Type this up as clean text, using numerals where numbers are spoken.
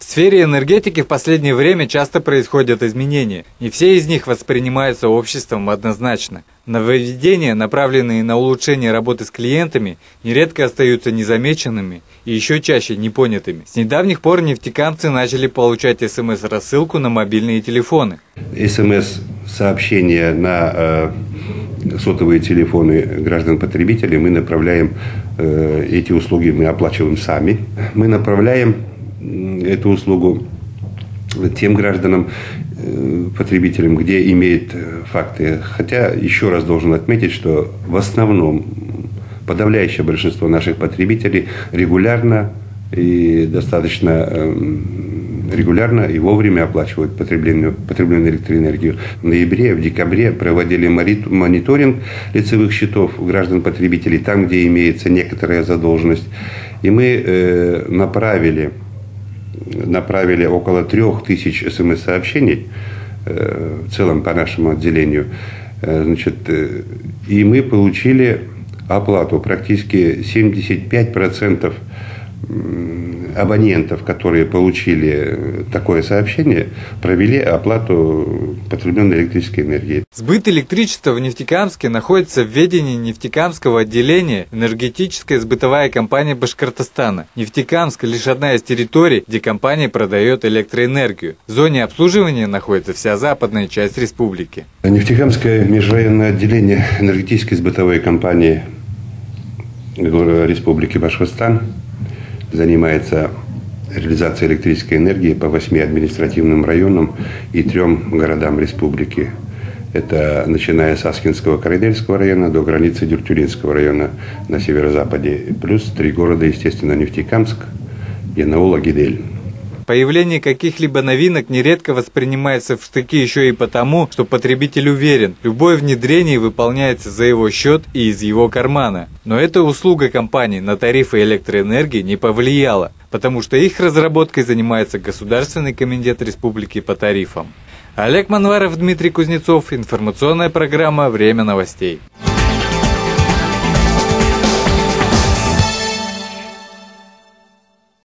В сфере энергетики в последнее время часто происходят изменения. Не все из них воспринимаются обществом однозначно. Нововведения, направленные на улучшение работы с клиентами, нередко остаются незамеченными и еще чаще непонятыми. С недавних пор нефтекамцы начали получать СМС-рассылку на мобильные телефоны. СМС-сообщения на сотовые телефоны граждан-потребителей мы направляем, эти услуги мы оплачиваем сами. Мы направляем эту услугу тем гражданам, потребителям, где имеют факты. Хотя еще раз должен отметить, что в основном подавляющее большинство наших потребителей регулярно и достаточно регулярно и вовремя оплачивают потребленную электроэнергию. В ноябре, в декабре проводили мониторинг лицевых счетов граждан-потребителей, там, где имеется некоторая задолженность. И мы направили около 3000 СМС-сообщений в целом по нашему отделению. И мы получили оплату. Практически 75% абонентов, которые получили такое сообщение, провели оплату потребленной электрической энергии. Сбыт электричества в Нефтекамске находится в ведении Нефтекамского отделения энергетическая сбытовая компания Башкортостана. Нефтекамск лишь одна из территорий, где компания продает электроэнергию. В зоне обслуживания находится вся западная часть республики. Нефтекамское межрайонное отделение энергетической сбытовой компании Республики Башкортостан занимается реализацией электрической энергии по 8 административным районам и 3 городам республики. Это начиная с Аскинского Карайдельского района до границы Дюртюлинского района на северо-западе. Плюс 3 города, естественно, Нефтекамск, Янаул, Агидель. Появление каких-либо новинок нередко воспринимается в штыки еще и потому, что потребитель уверен, любое внедрение выполняется за его счет и из его кармана. Но эта услуга компании на тарифы электроэнергии не повлияла, потому что их разработкой занимается Государственный комитет республики по тарифам. Олег Манваров, Дмитрий Кузнецов. Информационная программа «Время новостей».